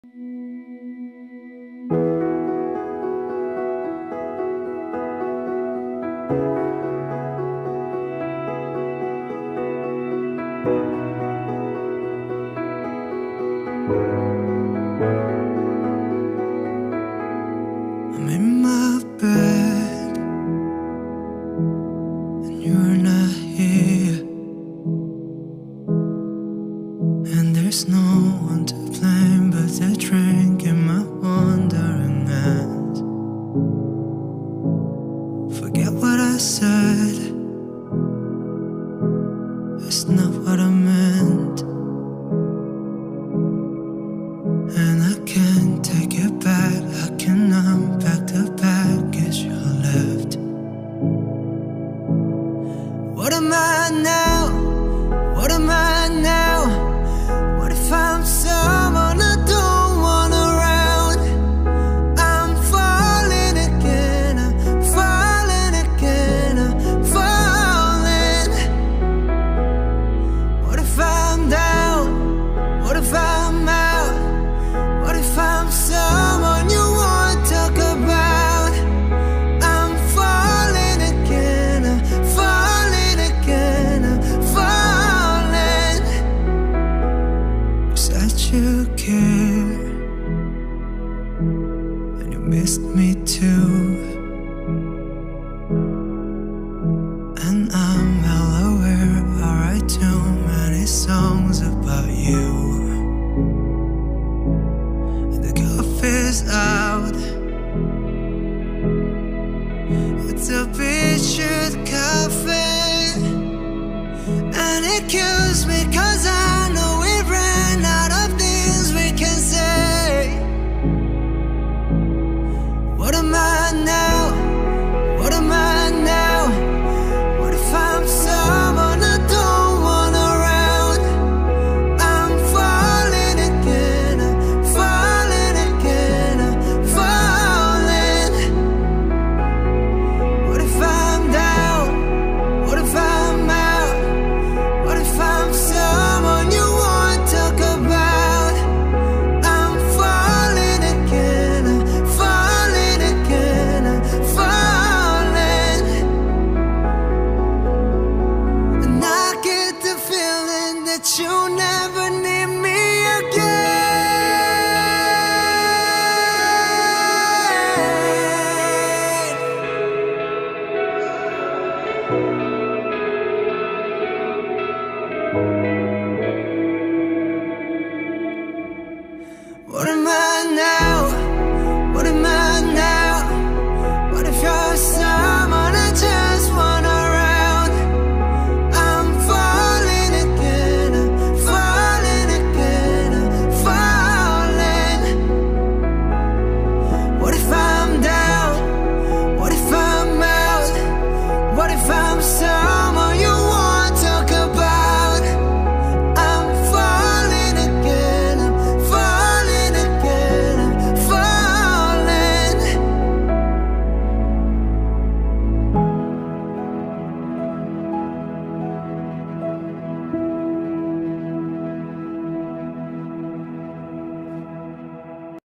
I'm in my bed and you're not here, and there's no one to blame but the drink in my wandering hands. Forget what I said, it's not what I meant, and I can't take it back. I can unpack the baggage you left. What am I now? What am I now? What if I'm someone I don't want around? I'm falling again, I'm falling again, I'm falling. What if I'm down? What if I'm out? What if I'm someone you won't talk about? I'm falling again, I'm falling again, I'm falling. You said you care, and you missed me too, and I'm well aware I write too many songs about you. The coffee's out, it's a Beachwood Cafe, and it kills me cause I know we ran out of things we can say. What am I now? What am I now? What if I'm someone I don't want around? I'm falling again, I'm falling again, I'm falling. What if I'm down? What if I'm out? What if I'm someone you won't talk about? I'm falling again, I'm falling again, I'm falling. And I get the feeling that you never need me again. What am I